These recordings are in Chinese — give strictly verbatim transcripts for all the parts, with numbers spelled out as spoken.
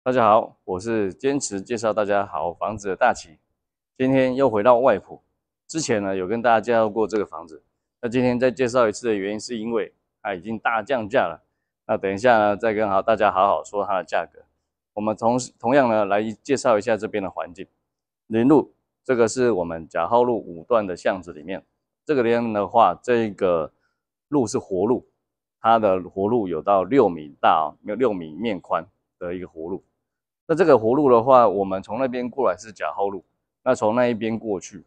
大家好，我是坚持介绍大家好房子的大奇。今天又回到外埔，之前呢有跟大家介绍过这个房子，那今天再介绍一次的原因是因为它已经大降价了。那等一下呢再跟好大家好好说它的价格。我们同同样呢来介绍一下这边的环境。林路，这个是我们甲号路五段的巷子里面，这个边的话，这个路是活路，它的活路有到六米大哦，有六米面宽的一个活路。那这个活路的话，我们从那边过来是甲号路，那从那一边过去，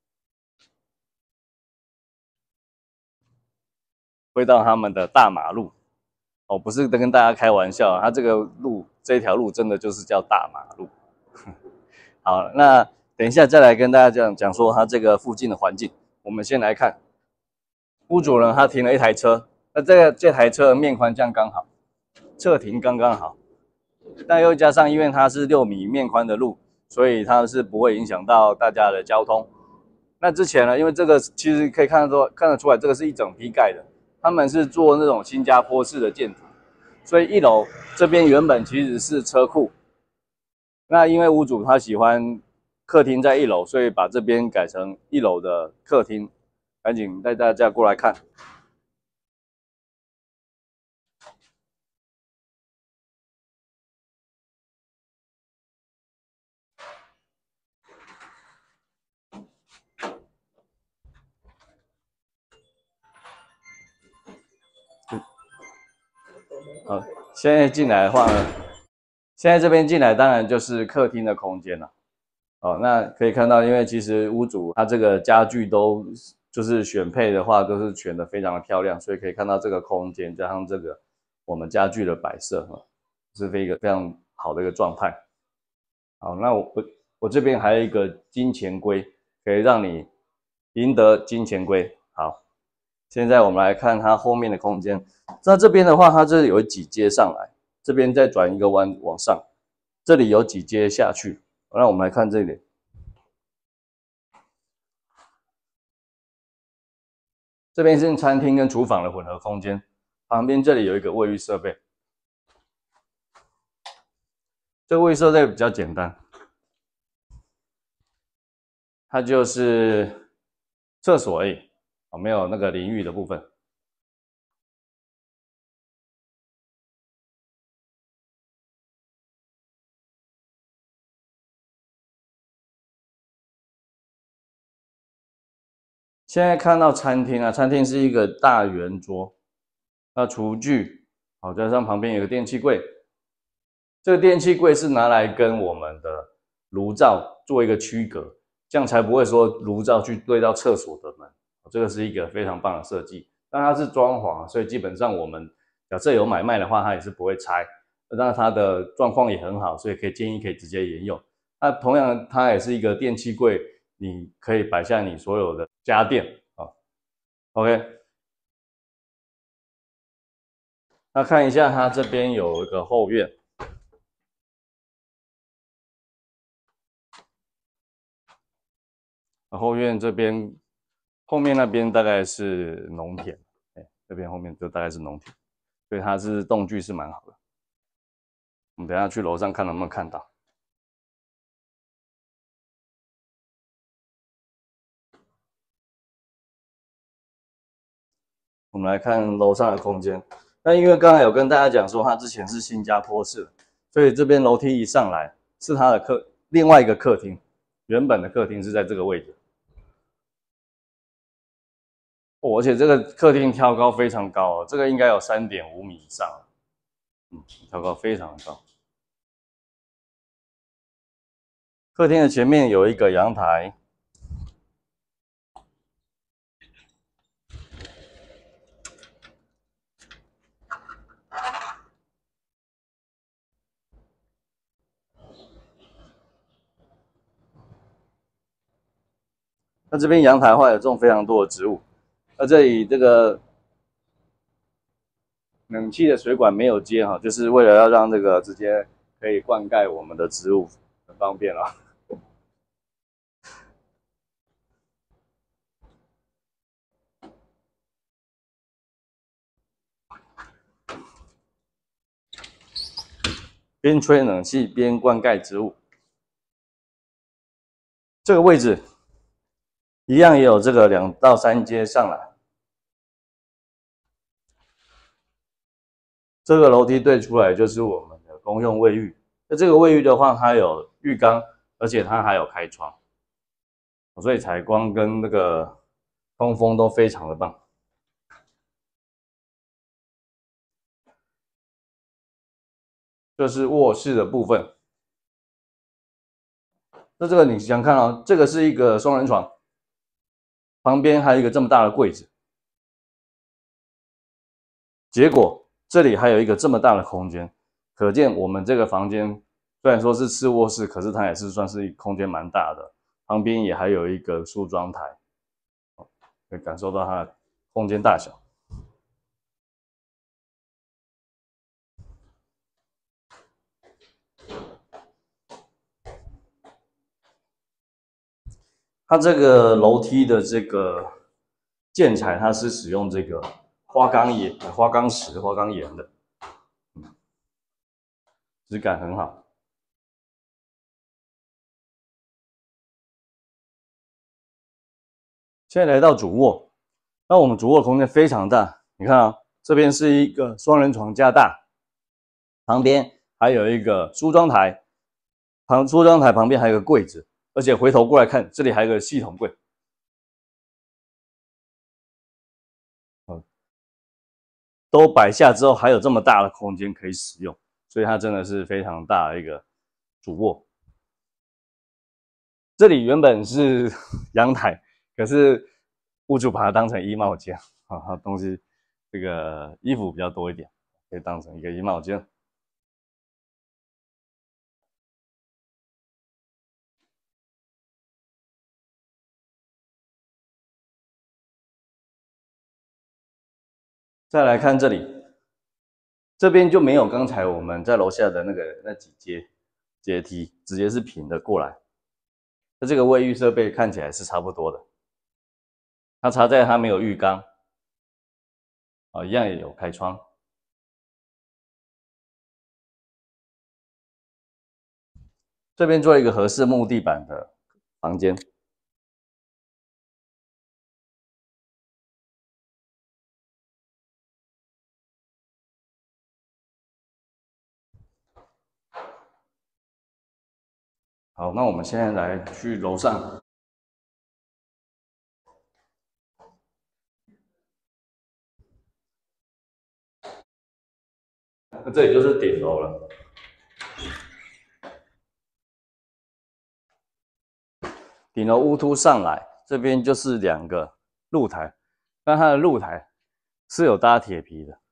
会到他们的大马路哦，不是跟大家开玩笑，它这个路这条路真的就是叫大马路。好，那等一下再来跟大家讲讲说它这个附近的环境。我们先来看，屋主人他停了一台车，那这个这台车面宽这样刚好，侧停刚刚好。但又加上因为它是六米面宽的路，所以它是不会影响到大家的交通。那之前呢，因为这个其实可以看得出看得出来，这个是一整批盖的，他们是做那种新加坡式的建筑，所以一楼这边原本其实是车库。那因为屋主他喜欢客厅在一楼，所以把这边改成一楼的客厅。赶紧带大家过来看。好，现在进来的话呢，现在这边进来当然就是客厅的空间了。哦，那可以看到，因为其实屋主他这个家具都就是选配的话，都是选的非常的漂亮，所以可以看到这个空间加上这个我们家具的摆设哈，是一个非常好的一个状态。好，那我我我这边还有一个金钱龟，可以让你赢得金钱龟。好，现在我们来看它后面的空间。那这边的话，它这有几阶上来，这边再转一个弯往上，这里有几阶下去。那我们来看这里，这边是餐厅跟厨房的混合空间，旁边这里有一个卫浴设备。这个卫浴设备比较简单，它就是厕所而已，没有那个淋浴的部分。现在看到餐厅啊，餐厅是一个大圆桌，那厨具，好，加上旁边有个电器柜，这个电器柜是拿来跟我们的炉灶做一个区隔，这样才不会说炉灶去对到厕所的门，这个是一个非常棒的设计。但它是装潢，所以基本上我们假设有买卖的话，它也是不会拆。那它的状况也很好，所以可以建议可以直接沿用。那同样，它也是一个电器柜，你可以摆下你所有的家电啊。OK， 那看一下它这边有一个后院，后院这边后面那边大概是农田，哎，这边后面就大概是农田，所以它是动距是蛮好的。我们等一下去楼上看能不能看到。我们来看楼上的空间。那因为刚才有跟大家讲说，它之前是新加坡式，所以这边楼梯一上来是它的客另外一个客厅，原本的客厅是在这个位置。哦，而且这个客厅挑高非常高哦，这个应该有 三点五米以上，嗯，挑高非常的高。客厅的前面有一个阳台，那这边阳台的话有种非常多的植物，那这里这个冷气的水管没有接哈，就是为了要让这个直接可以灌溉我们的植物，很方便啊。 边吹冷气边灌溉植物。这个位置一样也有这个两到三阶上来。这个楼梯对出来就是我们的公用卫浴。那这个卫浴的话，它有浴缸，而且它还有开窗，所以采光跟那个通风都非常的棒。这是卧室的部分。那这个你想看哦，这个是一个双人床，旁边还有一个这么大的柜子，结果这里还有一个这么大的空间，可见我们这个房间虽然说是次卧室，可是它也是算是空间蛮大的，旁边也还有一个梳妆台，可以感受到它的空间大小。它这个楼梯的这个建材，它是使用这个花岗岩、花岗石、花岗岩的，质感很好。现在来到主卧，那我们主卧空间非常大，你看啊，这边是一个双人床加大，旁边还有一个梳妆台，旁梳妆台旁边还有个柜子。而且回头过来看，这里还有个系统柜，都摆下之后还有这么大的空间可以使用，所以它真的是非常大的一个主卧。这里原本是阳台，可是屋主把它当成衣帽间啊，它东西这个衣服比较多一点，可以当成一个衣帽间。再来看这里，这边就没有刚才我们在楼下的那个那几阶阶梯，直接是平的过来。那这个卫浴设备看起来是差不多的，它差在它没有浴缸，啊，一样也有开窗。这边做一个合适木地板的房间。好，那我们现在来去楼上。那这里就是顶楼了。顶楼屋突上来，这边就是两个露台，那它的露台是有搭铁皮的。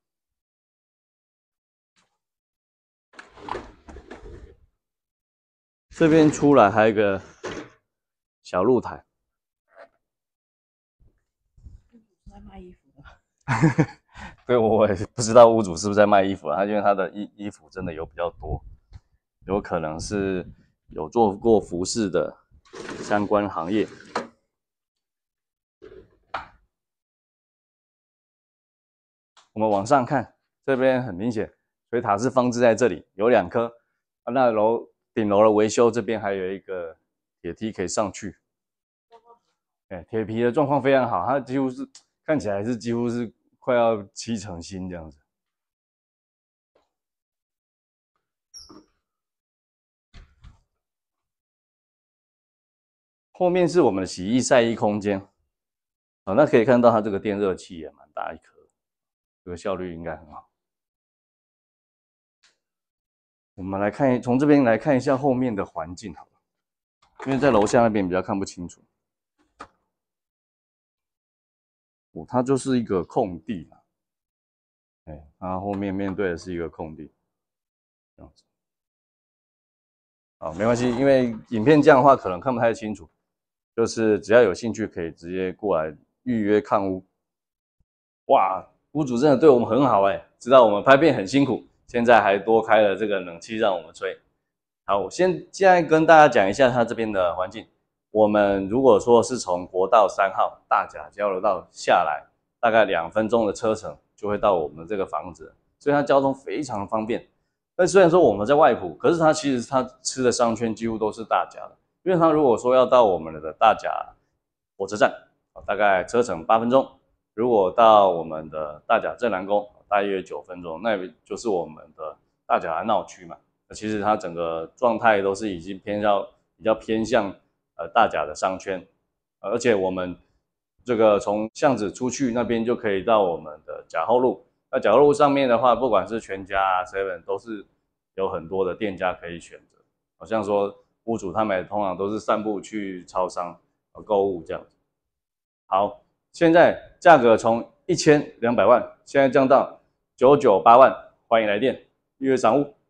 这边出来还有一个小露台。 在卖衣服的。 对，我也不知道屋主是不是在卖衣服啊，他因为他的衣衣服真的有比较多，有可能是有做过服饰的相关行业。我们往上看，这边很明显，水塔是放置在这里，有两颗。啊，那楼顶楼的维修这边还有一个铁梯可以上去。哎，铁皮的状况非常好，它几乎是看起来是几乎是快要七成新这样子。后面是我们的洗衣晒衣空间，啊，那可以看到它这个电热器也蛮大一颗，这个效率应该很好。我们来看，从这边来看一下后面的环境好了，因为在楼下那边比较看不清楚。哦，它就是一个空地啊，哎，它后面面对的是一个空地，这样子。好，没关系，因为影片这样的话可能看不太清楚，就是只要有兴趣可以直接过来预约看屋。哇，屋主真的对我们很好哎，知道我们拍片很辛苦，现在还多开了这个冷气让我们吹。好，我先现在跟大家讲一下它这边的环境。我们如果说是从国道三号大甲交流道下来，大概两分钟的车程就会到我们这个房子，所以它交通非常方便。 但虽然说我们在外埔，可是他其实他吃的商圈几乎都是大甲的，因为他如果说要到我们的大甲火车站，大概车程八分钟；如果到我们的大甲镇澜宫，大约九分钟，那就是我们的大甲安闹区嘛。其实它整个状态都是已经偏向比较偏向呃大甲的商圈，而且我们这个从巷子出去那边就可以到我们的甲后路。那甲后路上面的话，不管是全家啊 seven 都是有很多的店家可以选择。好像说屋主他们通常都是散步去超商购物这样子。好，现在价格从一千两百万现在降到九百九十八万，欢迎来电预约赏屋。